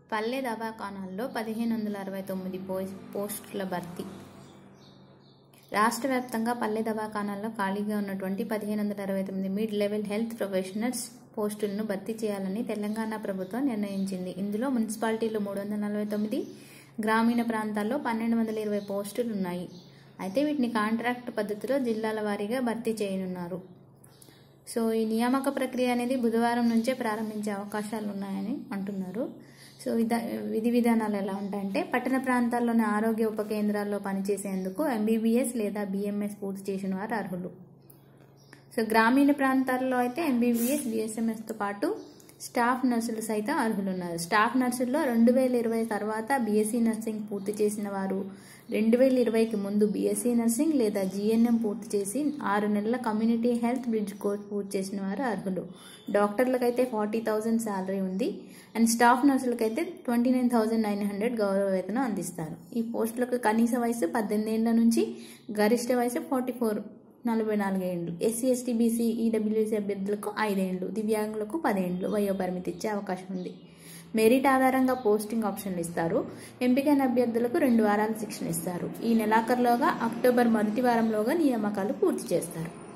పల్లె దవాఖానాల్లో 1569 పోస్టుల భర్తీ. రాష్ట్ర వ్యాప్తంగా పల్లె దవాఖానాల్లో ఖాళీగా ఉన్నటువంటి 1569 మిడ్ లెవెల్ హెల్త్ ప్రొఫెషనల్స్ పోస్టులను భర్తీ చేయాలని తెలంగాణ ప్రభుత్వం నిర్ణయించింది. ఇందులో మున్సిపాలిటీలు 349, గ్రామీణ ప్రాంతాల్లో 1220 పోస్టులు ఉన్నాయి. అయితే వీటిని కాంట్రాక్ట్ పద్ధతిలో జిల్లాల వారీగా భర్తీ చేయనున్నారు. సో ఈ నియామక ప్రక్రియ అనేది బుధవారం నుంచే ప్రారంభించే అవకాశాలు ఉన్నాయని అంటున్నారు. సో విధి విధానాలు ఎలా ఉంటాయంటే, పట్టణ ప్రాంతాల్లోని ఆరోగ్య ఉప కేంద్రాల్లో పనిచేసేందుకు MBBS లేదా BMS పూర్తి చేసిన వారు అర్హులు. సో గ్రామీణ ప్రాంతాల్లో అయితే MBBS, BSMSతో పాటు స్టాఫ్ నర్సులు సైతం అర్హులున్నారు. స్టాఫ్ నర్సుల్లో 2020 తర్వాత BSc నర్సింగ్ పూర్తి చేసిన వారు, 2020కి ముందు BSc నర్సింగ్ లేదా GNM పూర్తి చేసి 6 నెలల కమ్యూనిటీ హెల్త్ బ్రిడ్జ్ కోర్స్ పూర్తి చేసిన వారు అర్హులు. డాక్టర్లకైతే 40,000 శాలరీ ఉంది అండ్ స్టాఫ్ నర్సులకైతే 29,900 గౌరవ వేతనం అందిస్తారు. ఈ పోస్టులకు కనీస వయసు 18 ఏళ్ల నుంచి గరిష్ట వయసు 44 ఏళ్లు. SC, ST, BC, EWC అభ్యర్థులకు 5 ఏళ్లు, దివ్యాంగులకు 10 ఏళ్లు వయోపరిమితి ఇచ్చే అవకాశం ఉంది. మెరిట్ ఆధారంగా పోస్టింగ్ ఆప్షన్లు ఇస్తారు. ఎంపికైన అభ్యర్థులకు 2 వారాల శిక్షణ ఇస్తారు. ఈ నెలాఖరులోగా అక్టోబర్ మొదటి వారంలోగా నియామకాలు పూర్తి చేస్తారు.